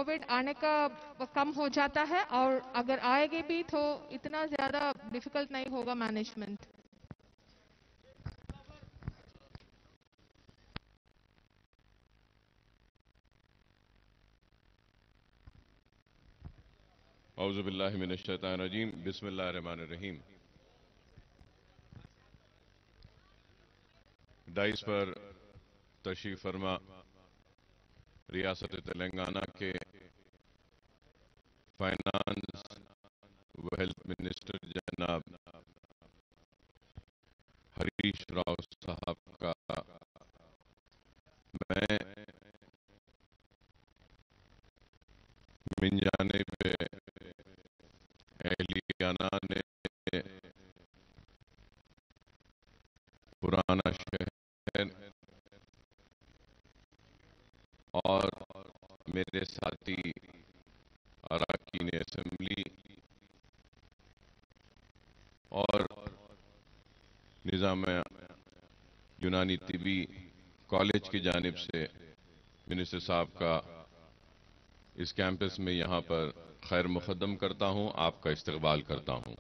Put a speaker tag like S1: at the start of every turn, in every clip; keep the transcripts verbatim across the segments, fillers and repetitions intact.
S1: Covid आने का कम हो जाता है, और अगर आएगी भी तो इतना ज़्यादा डिफिकल्ट नहीं होगा मैनेजमेंट।
S2: औज़ु बिल्लाहि मिनश शैतानिर रजीम, बिस्मिल्लाहिर रहमानिर रहीम। डाइस पर तशरीफ फरमा रियासत तेलंगाना के फाइनेंस व हेल्थ मिनिस्टर जनाब हरीश राव साहब का मैं मिन जानिब एहलियाना ने पुराना शहर और मेरे साथी अरकान असेंबली और निज़ाम यूनानी तिबी कॉलेज की जानिब से मिनिस्टर साहब का इस कैंपस में यहाँ पर खैर मुक़द्दम करता हूँ, आपका इस्तकबाल करता हूँ।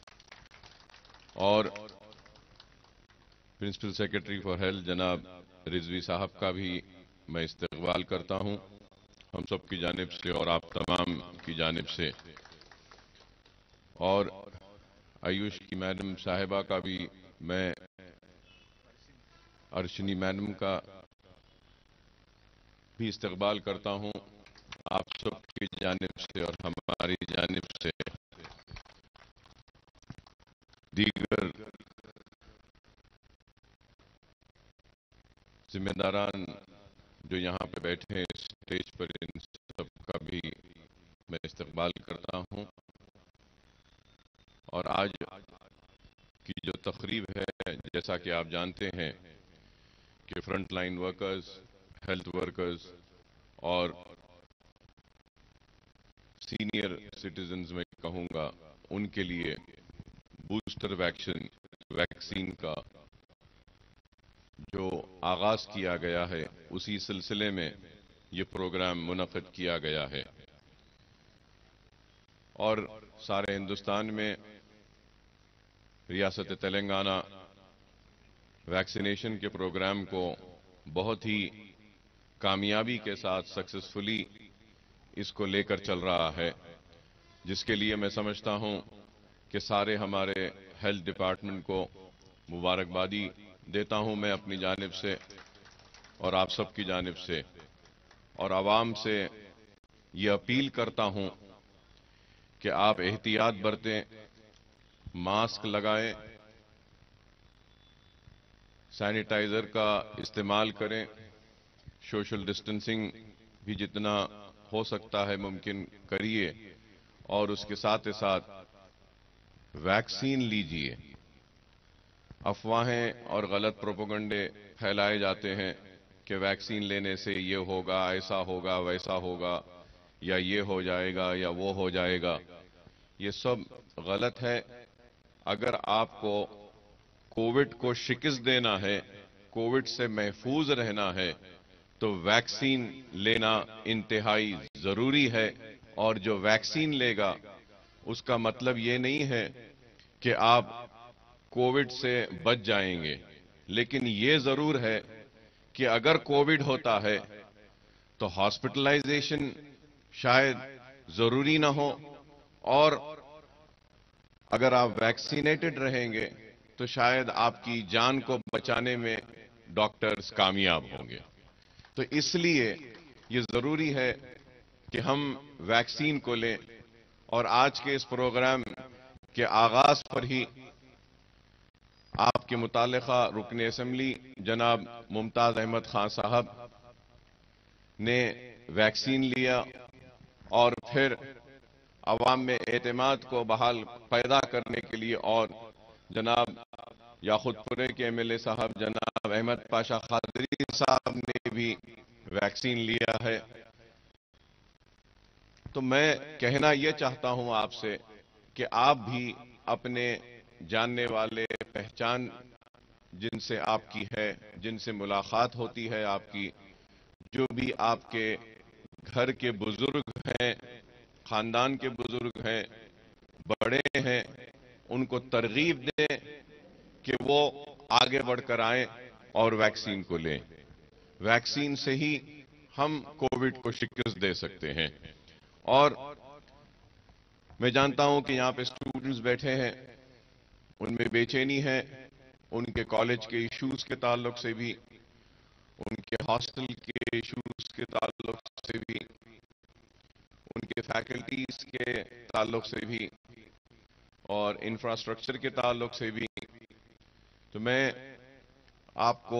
S2: और प्रिंसिपल सेक्रेटरी फॉर हेल्थ जनाब रिजवी साहब का भी मैं इस्तकबाल करता हूँ, हम सब की जानिब से और आप तमाम की जानिब से। और आयुष की मैडम साहिबा का भी मैं, अर्शनी मैडम का भी इस्तकबाल करता हूँ, आप सब की जानिब से और हमारी जानिब से। दीगर जिम्मेदारान जो यहाँ पे बैठे हैं स्टेज पर, इन सब का भी मैं इस्तकबाल करता हूँ। और आज की जो तकरीब है, जैसा कि आप जानते हैं कि front line workers, health workers और सीनियर सिटीजन्स में कहूँगा, उनके लिए बूस्टर वैक्सीन वैक्सीन का जो आगाज किया गया है, उसी सिलसिले में ये प्रोग्राम मुनक़िद किया गया है। और सारे हिंदुस्तान में रियासत तेलंगाना वैक्सीनेशन के प्रोग्राम को बहुत ही कामयाबी के साथ सक्सेसफुली इसको लेकर चल रहा है, जिसके लिए मैं समझता हूं कि सारे हमारे हेल्थ डिपार्टमेंट को मुबारकबादी देता हूं मैं अपनी जानिब से और आप सब की जानिब से। और आवाम से ये अपील करता हूं कि आप एहतियात बरतें, मास्क लगाएं, सैनिटाइजर का इस्तेमाल करें, सोशल डिस्टेंसिंग भी जितना हो सकता है मुमकिन करिए, और उसके साथ ही साथ वैक्सीन लीजिए। अफवाहें और गलत प्रोपेगेंडे फैलाए जाते हैं कि वैक्सीन लेने से ये होगा, ऐसा होगा, वैसा होगा, या ये हो जाएगा या वो हो जाएगा। ये सब गलत है। अगर आपको कोविड को शिकस्त देना है, कोविड से महफूज रहना है, तो वैक्सीन लेना इंतहाई जरूरी है। और जो वैक्सीन लेगा उसका मतलब ये नहीं है कि आप कोविड से बच जाएंगे, लेकिन ये जरूर है कि अगर कोविड होता है तो हॉस्पिटलाइजेशन शायद जरूरी ना हो, और अगर आप वैक्सीनेटेड रहेंगे तो शायद आपकी जान को बचाने में डॉक्टर्स कामयाब होंगे। तो इसलिए ये जरूरी है कि हम वैक्सीन को लें। और आज के इस प्रोग्राम के आगाज पर ही आपके मुतालिका रुकन असेंबली जनाब मुमताज अहमद खान साहब ने वैक्सीन लिया, और फिर अवाम में एतमाद को बहाल पैदा करने के लिए और जनाब याखुतपुरे के एम एल ए साहब जनाब अहमद पाशा खादरी साहब ने भी वैक्सीन लिया है। तो मैं कहना यह चाहता हूं आपसे कि आप भी अपने जानने वाले, पहचान जिनसे आपकी है, जिनसे मुलाकात होती है आपकी, जो भी आपके گھر کے بزرگ ہیں، خاندان کے بزرگ ہیں، بڑے ہیں، ان کو ترغیب دیں کہ وہ آگے بڑھ کر آئیں اور ویکسین کو لیں۔ ویکسین سے ہی ہم کووڈ کو شکست دے سکتے ہیں۔ اور میں جانتا ہوں کہ یہاں پہ اسٹوڈنٹس بیٹھے ہیں، ان میں بے چینی ہے، ان کے کالج کے ایشوز کے تعلق سے بھی، ان کے ہاسٹل کے ایشوز کے تعلق سے بھی، ان کے فیکلٹیز کے تعلق سے بھی، اور انفراسٹرکچر کے تعلق سے بھی۔ تو میں آپ کو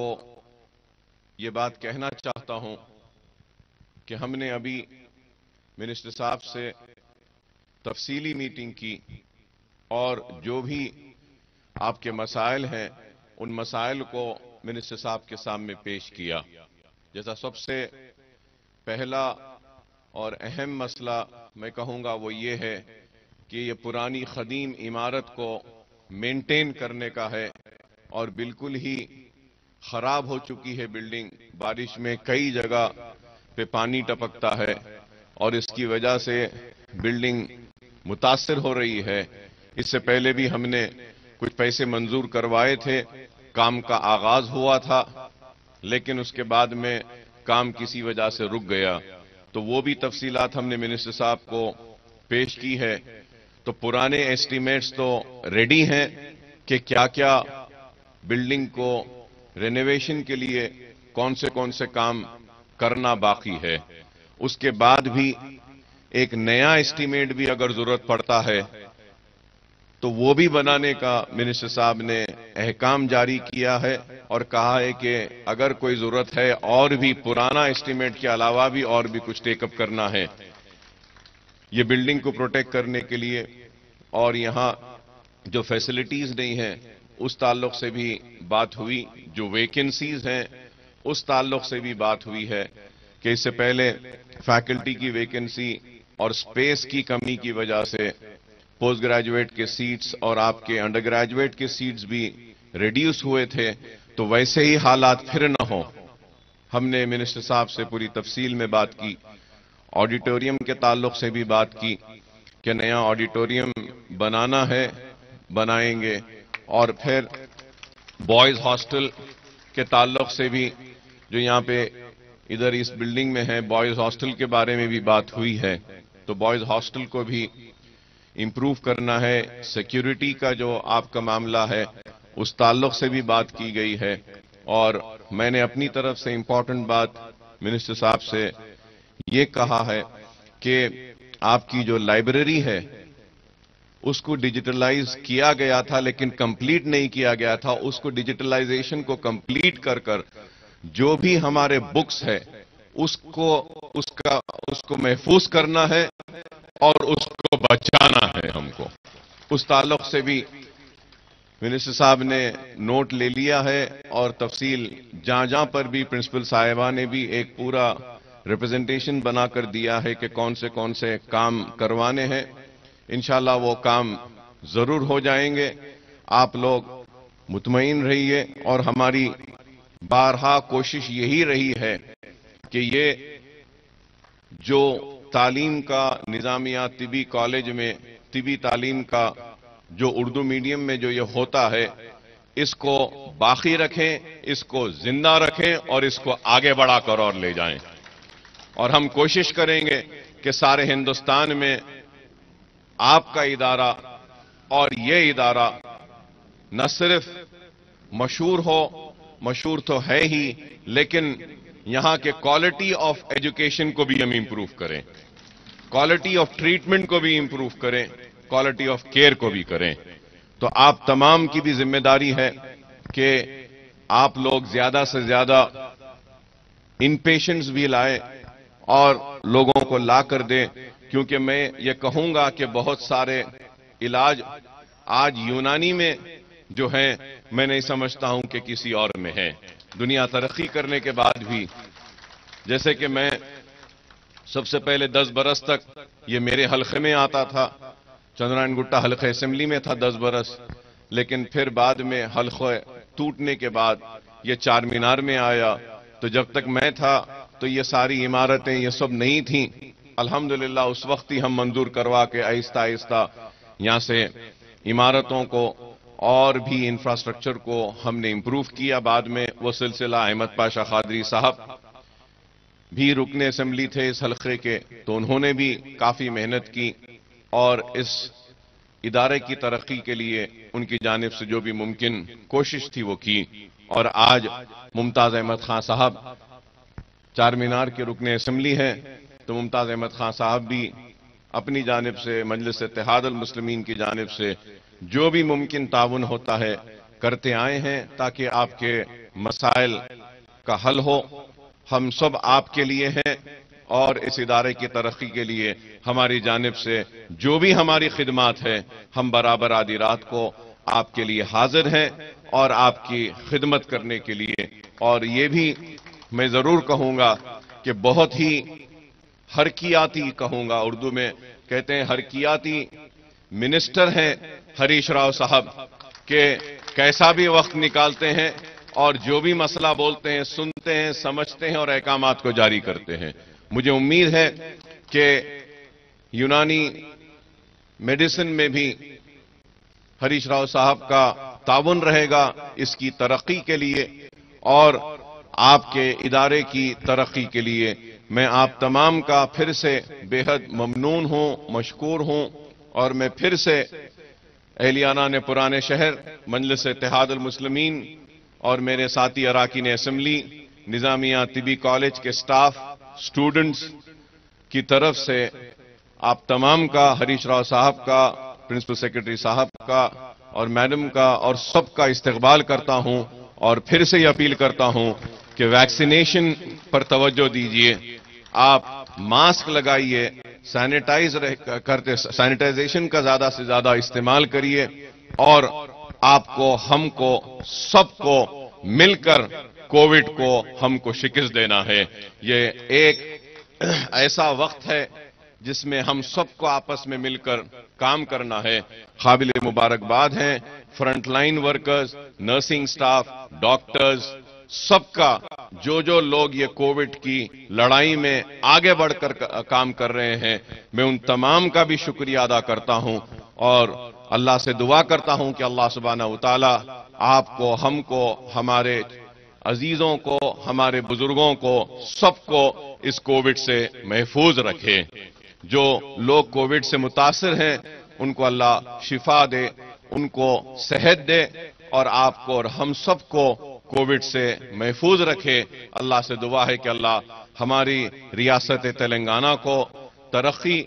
S2: یہ بات کہنا چاہتا ہوں کہ ہم نے ابھی منسٹر صاحب سے تفصیلی میٹنگ کی، اور جو بھی آپ کے مسائل ہیں ان مسائل کو منسٹر صاحب کے سامنے پیش کیا۔ جیسا سب سے پہلا اور اہم مسئلہ میں کہوں گا وہ یہ ہے کہ یہ پرانی قدیم عمارت کو مینٹین کرنے کا ہے، اور بالکل ہی خراب ہو چکی ہے بلڈنگ۔ بارش میں کئی جگہ پہ پانی ٹپکتا ہے اور اس کی وجہ سے بلڈنگ متاثر ہو رہی ہے۔ اس سے پہلے بھی ہم نے کچھ پیسے منظور کروائے تھے، کام کا آغاز ہوا تھا، لیکن اس کے بعد میں کام کسی وجہ سے رک گیا۔ تو وہ بھی تفصیلات ہم نے منسٹر صاحب کو پیش کی ہے۔ تو پرانے ایسٹیمیٹس تو ریڈی ہیں کہ کیا کیا بلڈنگ کو رینوویشن کے لیے کون سے کون سے کام کرنا باقی ہے۔ اس کے بعد بھی ایک نیا ایسٹیمیٹ بھی اگر ضرورت پڑتا ہے تو وہ بھی بنانے کا منسٹر صاحب نے احکام جاری کیا ہے، اور کہا ہے کہ اگر کوئی ضرورت ہے اور بھی پرانا ایسٹیمیٹ کے علاوہ بھی اور بھی کچھ ٹیک اپ کرنا ہے یہ بلڈنگ کو پروٹیکٹ کرنے کے لیے، اور یہاں جو فیسلٹیز نہیں ہیں اس تعلق سے بھی بات ہوئی، جو ویکنسیز ہیں اس تعلق سے بھی بات ہوئی ہے کہ اس سے پہلے فیکلٹی کی ویکنسی اور سپیس کی کمی کی وجہ سے پوسٹ گریجویٹ کے سیٹس اور آپ کے انڈر گریجویٹ کے سیٹس بھی ریڈیوس ہوئے تھے، تو ویسے ہی حالات پھر نہ ہوں۔ ہم نے منسٹر صاحب سے پوری تفصیل میں بات کی، آڈیٹوریم کے تعلق سے بھی بات کی کہ نیا آڈیٹوریم بنانا ہے، بنائیں گے، اور پھر بوائز ہاسٹل کے تعلق سے بھی جو یہاں پہ ادھر اس بلڈنگ میں ہے، بوائز ہاسٹل کے بارے میں بھی بات ہوئی ہے۔ تو بوائز ہاسٹل کو بھی امپروو کرنا ہے، سیکیورٹی کا جو آپ کا معاملہ ہے اس تعلق سے بھی بات کی گئی ہے، اور میں نے اپنی طرف سے امپورٹنٹ بات منسٹر صاحب سے یہ کہا ہے کہ آپ کی جو لائبریری ہے اس کو ڈیجیٹلائز کیا گیا تھا لیکن کمپلیٹ نہیں کیا گیا تھا، اس کو ڈیجیٹلائزیشن کو کمپلیٹ کر کر جو بھی ہمارے بکس ہے اس کو اس کا اس کو محفوظ کرنا ہے اور اس کو بچانا ہے ہم کو۔ اس تعلق سے بھی منسٹر صاحب نے نوٹ لے لیا ہے، اور تفصیل جہاں جہاں پر بھی پرنسپل صاحبہ نے بھی ایک پورا ریپرزنٹیشن بنا کر دیا ہے کہ کون سے کون سے کام کروانے ہیں۔ انشاءاللہ وہ کام ضرور ہو جائیں گے، آپ لوگ مطمئن رہیے، اور ہماری بارہا کوشش یہی رہی ہے کہ یہ جو تعلیم کا نظامیہ طبی کالج میں طبی تعلیم کا جو اردو میڈیم میں جو یہ ہوتا ہے اس کو باقی رکھیں، اس کو زندہ رکھیں اور اس کو آگے بڑھا کر اور لے جائیں، اور ہم کوشش کریں گے کہ سارے ہندوستان میں آپ کا ادارہ اور یہ ادارہ نہ صرف مشہور ہو، مشہور تو ہے ہی، لیکن یہاں کے کوالٹی آف ایجوکیشن کو بھی ہم امپروو کریں، کوالٹی آف ٹریٹمنٹ کو بھی امپروو کریں، کوالٹی آف کیئر کو بھی کریں۔ تو آپ تمام کی بھی ذمہ داری ہے کہ آپ لوگ زیادہ سے زیادہ ان پیشنٹس بھی لائیں اور لوگوں کو لا کر دیں، کیونکہ میں یہ کہوں گا کہ بہت سارے علاج آج یونانی میں جو ہیں میں نہیں سمجھتا ہوں کہ کسی اور میں ہے۔ دنیا ترقی کرنے کے بعد بھی، جیسے کہ میں سب سے پہلے دس برس تک یہ میرے حلقے میں آتا تھا، چندرائن گٹا حلقہ اسمبلی میں تھا دس برس، لیکن پھر بعد میں حلقہ ٹوٹنے کے بعد یہ چار مینار میں آیا، تو جب تک میں تھا تو یہ ساری عمارتیں یہ سب نہیں تھیں. الحمدللہ اس وقت ہی ہم منظور کروا کے آہستہ آہستہ یہاں سے عمارتوں کو اور بھی انفراسٹرکچر کو ہم نے امپروو کیا. بعد میں وہ سلسلہ احمد پاشا قادری صاحب بھی رکن اسمبلی تھے اس حلقے کے, تو انہوں نے بھی کافی محنت کی اور اس ادارے کی ترقی کے لیے ان کی جانب سے جو بھی ممکن کوشش تھی وہ کی. اور آج ممتاز احمد خان صاحب چار مینار کے رکن اسمبلی ہیں, تو ممتاز احمد خان صاحب بھی اپنی جانب سے مجلس اتحاد المسلمین کی جانب سے جو بھی ممکن تعاون ہوتا ہے کرتے آئے ہیں تاکہ آپ کے مسائل کا حل ہو. ہم سب آپ کے لیے ہیں اور اس ادارے کی ترقی کے لیے ہماری جانب سے جو بھی ہماری خدمات ہے ہم برابر آدھی رات کو آپ کے لیے حاضر ہیں اور آپ کی خدمت کرنے کے لیے. اور یہ بھی میں ضرور کہوں گا کہ بہت ہی حرکیاتی کہوں گا, اردو میں کہتے ہیں حرکیاتی منسٹر ہیں ہریش راؤ صاحب, کہ کیسا بھی وقت نکالتے ہیں اور جو بھی مسئلہ بولتے ہیں سنتے ہیں, سمجھتے ہیں اور احکامات کو جاری کرتے ہیں. مجھے امید ہے کہ یونانی میڈیسن میں بھی ہریش راؤ صاحب کا تعاون رہے گا اس کی ترقی کے لیے اور آپ کے ادارے کی ترقی کے لیے. میں آپ تمام کا پھر سے بے حد ممنون ہوں, مشکور ہوں, اور میں پھر سے اہلیانہ نے پرانے شہر, مجلس اتحاد المسلمین اور میرے ساتھی اراکین اسمبلی, نظامیہ طبی کالج کے سٹاف, سٹوڈنٹس کی طرف سے آپ تمام کا, ہریش راؤ صاحب کا, پرنسپل سیکرٹری صاحب کا اور میڈم کا اور سب کا استقبال کرتا ہوں. اور پھر سے یہ اپیل کرتا ہوں کہ ویکسینیشن پر توجہ دیجیے, آپ ماسک لگائیے, سینیٹائز کرتے سینیٹائزیشن کا زیادہ سے زیادہ استعمال کریے, اور آپ کو, ہم کو, سب کو مل کر کووڈ کو ہم کو شکست دینا ہے. یہ ایک ایسا وقت ہے جس میں ہم سب کو آپس میں مل کر کام کرنا ہے. قابل مبارکباد ہیں front line workers, nursing staff, doctors, سب کا جو جو لوگ یہ کووڈ کی لڑائی میں آگے بڑھ کر کام کر رہے ہیں, میں ان تمام کا بھی شکریہ ادا کرتا ہوں اور اللہ سے دعا کرتا ہوں کہ اللہ سبحانہ وتعالی آپ کو, ہم کو, ہمارے عزیزوں کو, ہمارے بزرگوں کو, سب کو اس کووڈ سے محفوظ رکھے. جو لوگ کووڈ سے متاثر ہیں ان کو اللہ شفا دے, ان کو صحت دے, اور آپ کو اور ہم سب کو کووڈ سے محفوظ رکھے. اللہ سے دعا ہے کہ اللہ ہماری ریاست تلنگانہ کو ترقی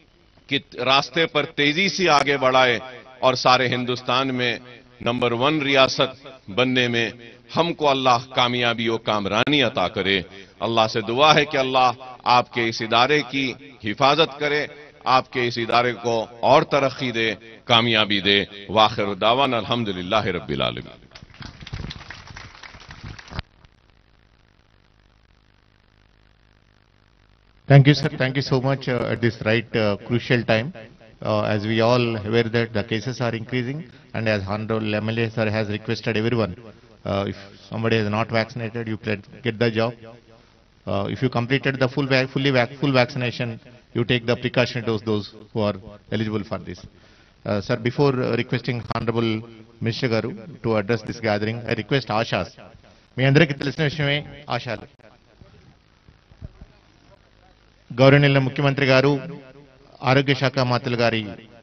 S2: کے راستے پر تیزی سے آگے بڑھائے اور سارے ہندوستان میں نمبر ون ریاست بننے میں ہم کو اللہ کامیابی و کامرانی عطا کرے. اللہ سے دعا ہے کہ اللہ آپ کے اس ادارے کی حفاظت کرے, آپ کے اس ادارے کو اور ترقی دے, کامیابی دے. وآخر دعوانا الحمدللہ رب العالمین.
S3: Thank you, sir. Thank you so much uh, at this right uh, crucial time. Uh, as we all aware that the cases are increasing, and as Honorable M L A sir has requested everyone, uh, if somebody is not vaccinated, you can get the job. Uh, if you completed the full vac fully vac full vaccination, you take the precautionary dose, those who are eligible for this. Uh, sir, before uh, requesting Honorable Mister Garu to address this gathering, I request Ashas. మీ అందరికీ తెలిసిన విషయమే ఆశాలు. గౌరవనీయుల ముఖ్యమంత్రి గారు, ఆరోగ్య శాఖ మంత్రులు గారి